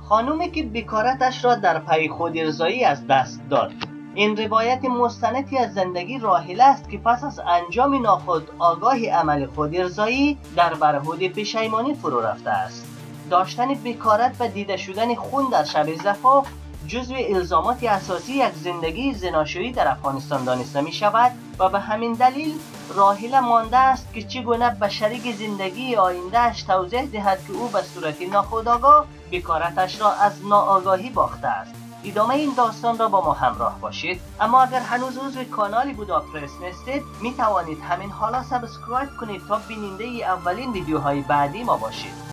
خانومی که بکارتش را در پی خودارضایی از دست داد. این روایت مستندی از زندگی راحله است که پس از انجام ناخودآگاه عمل خودارضایی در برهود پشیمانی فرو رفته است. داشتن بکارت و دیده شدن خون در شب زفاف جزو الزامات اساسی یک زندگی زناشویی در افغانستان دانسته می شود و به همین دلیل راحله مانده است که چگونه به شریک زندگی آیندهش توضیح دهد که او به صورت ناخودآگاه بکارتش را از ناآگاهی باخته است. ادامه این داستان را با ما همراه باشید. اما اگر هنوز عضو کانال بودا پرس نیستید می توانید همین حالا سابسکرایب کنید تا بیننده اولین ویدیوهای بعدی ما باشید.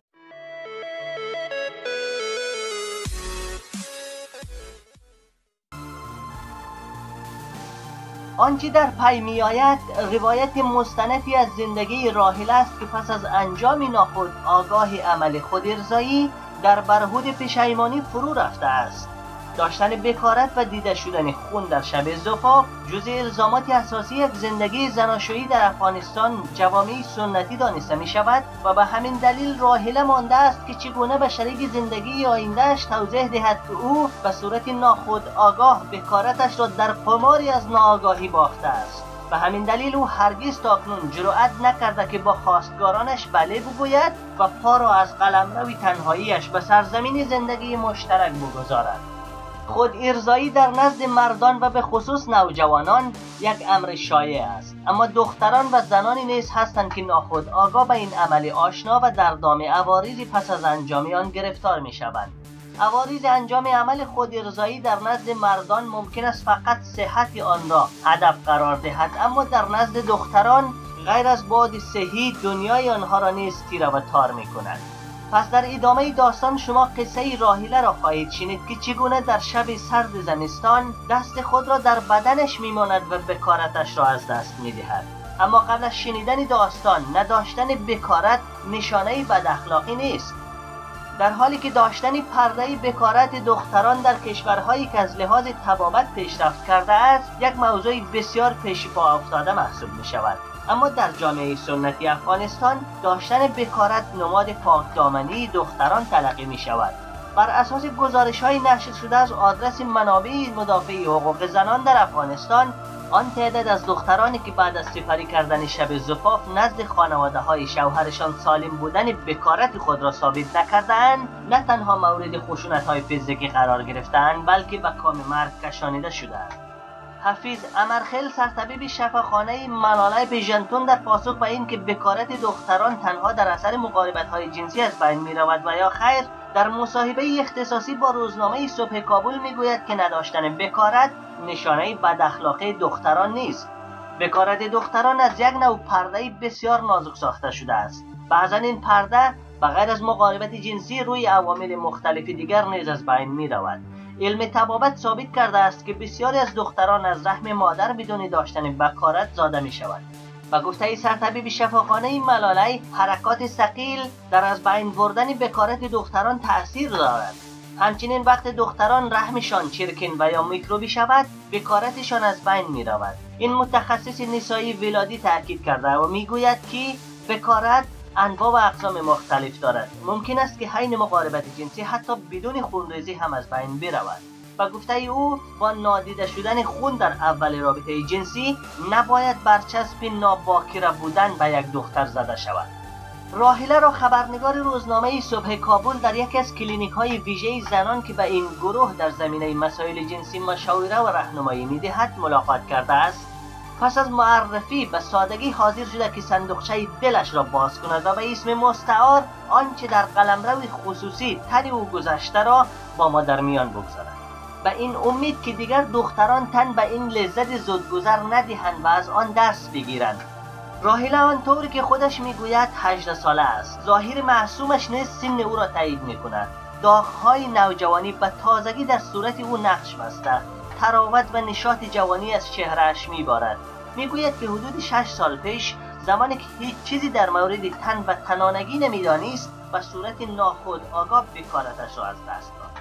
آنچه در پی می آید روایت مستندی از زندگی راحله است که پس از انجام ناخودآگاه عمل خودارضایی در برهود پشیمانی فرو رفته است. داشتن بکارت و دیده شدن خون در شب زفاف جزء الزامات اساسی یک زندگی زناشویی در افغانستان جوامع سنتی دانسته می شود و به همین دلیل راحله مانده است که چگونه به شریک زندگی آیندهش توضیح دهد که او به صورت ناخودآگاه بکارتش را در قماری از ناآگاهی باخته است. به همین دلیل او هرگز تاکنون جرأت نکرده که با خواستگارانش بله بگوید و پا را از قلمرو تنهاییش به سرزمین زندگی مشترک بگذارد. خودارضایی در نزد مردان و به خصوص نوجوانان یک امر شایع است، اما دختران و زنانی نیز هستند که ناخودآگاه به این عمل آشنا و در دام عوارض پس از انجام آن گرفتار می شوند. عوارض انجام عمل خودارضایی در نزد مردان ممکن است فقط صحت آن را هدف قرار دهد، اما در نزد دختران غیر از باد صحی دنیای آنها را نیز تیره و تار می کند. پس در ادامه داستان شما قصه راحله را خواهید شنید که چگونه در شب سرد زمستان دست خود را در بدنش میماند و بکارتش را از دست میدهد. اما قبل از شنیدن داستان نداشتن بکارت نشانه بد اخلاقی نیست. در حالی که داشتن پرده بکارت دختران در کشورهایی که از لحاظ طبابت پیشرفت کرده است یک موضوع بسیار پیش پا افتاده محسوب می شود، اما در جامعه سنتی افغانستان داشتن بکارت نماد پاکدامنی دختران تلقی می شود. بر اساس گزارش‌های نشر شده از آدرس منابع مدافع حقوق زنان در افغانستان، آن تعداد از دخترانی که بعد از سپری کردن شب زفاف نزد خانواده‌های شوهرشان سالم بودن بکارت خود را ثابت نکرده‌اند، نه تنها مورد خشونت‌های فیزیکی قرار گرفته‌اند بلکه به کام مرگ کشانیده شده‌اند. حفیظ امرخیل سرطبیب شفاخانه ملاله بیژنتون در پاسخ به این که بکارت دختران تنها در اثر مقاربت‌های جنسی از بین می‌رود و یا خیر، در مصاحبه اختصاصی با روزنامه صبح کابل می‌گوید که نداشتن بکارت نشانه بد اخلاقی دختران نیست. بکارت دختران از یک نوع پرده بسیار نازک ساخته شده است. بعضا این پرده بغیر از مقاربت جنسی روی عوامل مختلف دیگر نیز از بین می‌رود. علم طبابت ثابت کرده است که بسیاری از دختران از رحم مادر بدون داشتن بکارت زاده می شوند. به گفته سرطبیب شفاخانه ملاله، حرکات ثقیل در از بین بردن بکارت دختران تأثیر دارد. همچنین وقت دختران رحمشان چرکین و یا میکروبی شود، بکارتشان از بین می رود. این متخصص نسایی ولادی تاکید کرده و می گوید که بکارت انواع و اقسام مختلف دارد. ممکن است که حین مقاربت جنسی حتی بدون خونریزی هم از بین برود. و گفته او با نادیده شدن خون در اول رابطه جنسی نباید برچسب ناباکره بودن به یک دختر زده شود. راحله را خبرنگار روزنامه صبح کابل در یکی از کلینیک‌های ویژه زنان که به این گروه در زمینه مسائل جنسی مشاوره و راهنمایی می‌دهد ملاقات کرده است. پس از معرفی به سادگی حاضر شده که صندوقچه دلش را باز کند و به اسم مستعار آنچه در قلمرو خصوصی تن او گذشته را با ما در میان بگذارد، به این امید که دیگر دختران تن به این لذت زودگذر ندهند و از آن درس بگیرند. راحله آنطوری که خودش میگوید 18 ساله است. ظاهر معصومش نیز سن او را تایید میکند. داغ‌های نوجوانی به تازگی در صورت او نقش بسته. تراوت و نشاط جوانی از چهرهش میبارد. میگوید که حدود 6 سال پیش زمانی که هیچ چیزی در مورد تن و تنانگی نمیدانست به صورت ناخودآگاه بکارتش را از دست داد.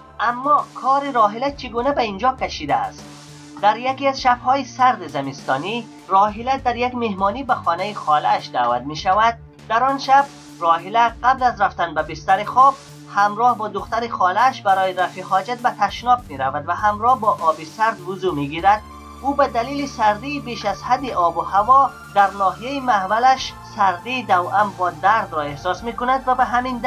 اما کار راحله چگونه به اینجا کشیده است؟ در یکی از شب‌های سرد زمستانی راحله در یک مهمانی به خانه خاله‌اش دعوت می شود. در آن شب راحله قبل از رفتن به بستر خواب همراه با دختر خالش برای رفع حاجت به تشناب می رود و همراه با آب سرد وضو می گیرد. او به دلیل سردی بیش از حد آب و هوا در ناحیه محولش سردی توأم با درد را احساس می کند و به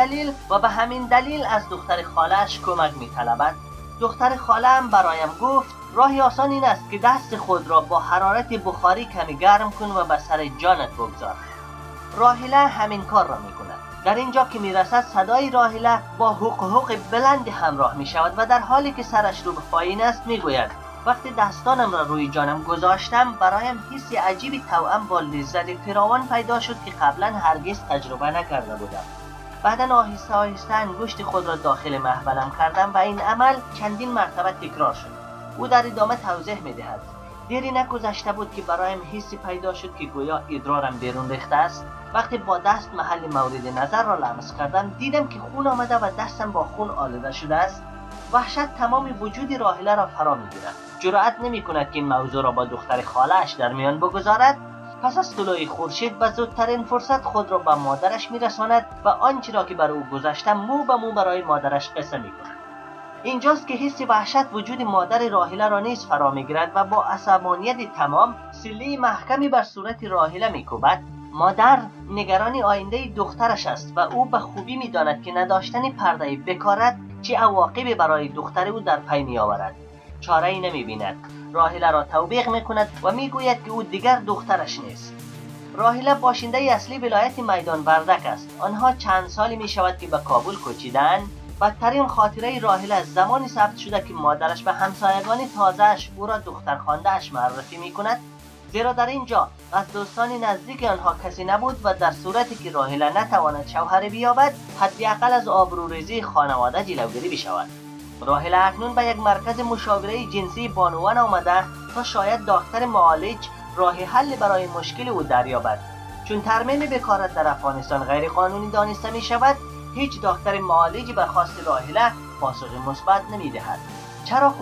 همین دلیل از دختر خالش کمک می طلبد. دختر خالم برایم گفت راهی آسان این است که دست خود را با حرارت بخاری کمی گرم کن و به سر جانت بگذار. راحله همین کار را می کند. در اینجا که می رسد صدای راحله با حق بلند همراه می شود و در حالی که سرش رو به پایین است می گوید وقتی دستانم را روی جانم گذاشتم برایم حسی عجیبی توأم با لذت فراوان پیدا شد که قبلا هرگز تجربه نکرده بودم. بعدا آهسته انگشت خود را داخل محولم کردم و این عمل چندین مرتبه تکرار شد. او در ادامه توضیح می دهد دیری نگذشته بود که برایم حسی پیدا شد که گویا ادرارم بیرون ریخته است. وقتی با دست محل مورد نظر را لمس کردم دیدم که خون آمده و دستم با خون آلوده شده است. وحشت تمام وجود راحله را فرا می‌گیرد. جرأت نمی‌کند که این موضوع را با دختر خاله‌اش در میان بگذارد. پس از طلوع خورشید و زودترین فرصت خود را به مادرش می‌رساند و آنچه را که بر او گذشته مو به مو برای مادرش قصه می‌کند. اینجاست که حس وحشت وجود مادر راحله را نیز فرا می‌گیرد و با عصبانیت تمام سیلی محکمی بر صورت راحله می‌کوبد. مادر نگران آینده دخترش است و او به خوبی می‌داند که نداشتن پرده بکارت چه عواقبی برای دختر او در پی می‌آورد. چاره‌ای نمی‌بیند. راحله را توبیخ می‌کند و می‌گوید که او دیگر دخترش نیست. راحله باشنده اصلی ولایت میدان وردک است. آنها چند سالی می‌شود که به کابل کوچیدند. بدترین خاطره راحله از زمانی ثبت شده که مادرش به همسایگان تازه‌اش او را دختر خوانده‌اش معرفی می‌کند، زیرا در اینجا از دوستان نزدیک آنها کسی نبود و در صورتی که راحله نتواند شوهری بیابد حداقل از آبروریزی خانواده جلوگیری بشود. راحله اکنون به یک مرکز مشاوره جنسی بانوان آمده تا شاید دکتر معالج راه حل برای مشکل او دریابد. چون ترمیم بکارت در افغانستان غیر قانونی دانسته می شود، هیچ دکتر معالجی به خواست راحله پاسخ مثبت نمی دهد. چرا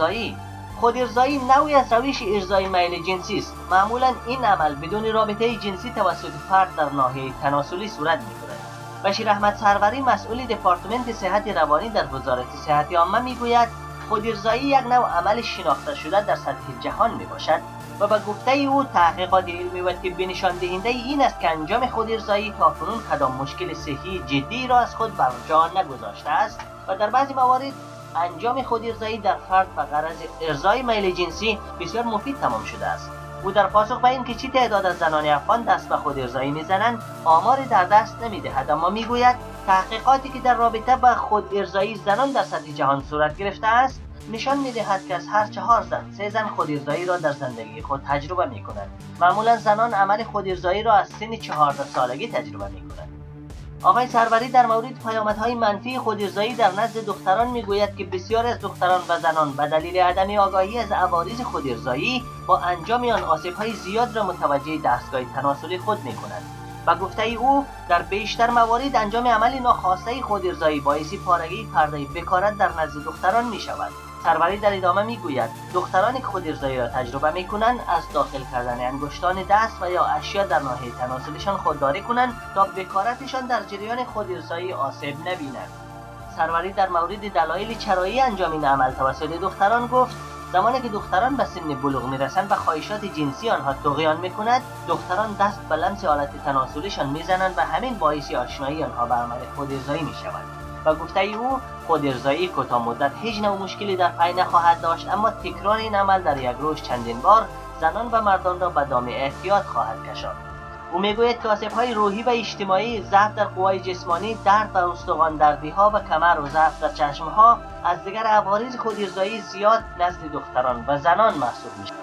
خودارضایی نوعی از روش ارضای میل جنسی است. معمولا این عمل بدون رابطه جنسی توسط فرد در ناحیه تناسلی صورت می‌گیرد. بشیر احمد سروری مسئول دپارتمنت صحت روانی در وزارت صحت عامه میگوید خودارضایی یک نوع عمل شناخته شده در سطح جهان میباشد و به گفته او تحقیقات علمی و طبی نشان دهنده این است که انجام خودارضایی تاکنون کدام مشکل صحی جدی را از خود بر جا نگذاشته است و در بعضی موارد انجام خودارضایی در فرد به غرض ارضای میل جنسی بسیار مفید تمام شده است. او در پاسخ به اینکه چه تعداد از زنان افغان دست به خودارضایی میزنند آماری در دست نمیدهد، اما میگوید تحقیقاتی که در رابطه با خودارضایی زنان در سطح جهان صورت گرفته است نشان میدهد که از هر 4 زن 3 زن خودارضایی را در زندگی خود تجربه میکنند. معمولا زنان عمل خودارضایی را از سن 14 سالگی تجربه میکنند. آقای سروری در مورد پیامدهای منفی خودارضایی در نزد دختران میگوید که بسیار از دختران و زنان به دلیل عدم آگاهی از عوارض خودارضایی با انجام آن آسیب‌های زیاد را متوجه دستگاه تناسلی خود می‌کنند. به گفته او در بیشتر موارد انجام عمل ناخواسته خودارضایی باعث پارگی پرده بکارت در نزد دختران می‌شود. سروری در ادامه میگوید دخترانی که خودارضایی را تجربه میکنند از داخل کردن انگشتان دست و یا اشیا در ناحیه تناسلشان خودداری کنند تا بکارتشان در جریان خودارضایی آسیب نبیند. سروری در مورد دلایل چرایی انجام این عمل توسط دختران گفت زمانی که دختران به سن بلوغ میرسند و خواهشات جنسی آنها طغیان میکند، دختران دست به لمس آلت تناسلیشان میزنند و همین باعث آشنایی آنها به عمل خودارضایی میشود. و گفته او خودارضایی کوتاه مدت هیچ نوع مشکلی در پی نخواهد داشت، اما تکرار این عمل در یک روز چندین بار زنان و مردان را به دام احتیاط خواهد کشاند. او میگوید که آسیب‌های روحی و اجتماعی، ضعف در قوای جسمانی، درد در استخوان دردی‌ها و کمر و ضعف در چشم‌ها از دیگر عوارض خودارضایی زیاد نزد دختران و زنان محسوب می‌شود.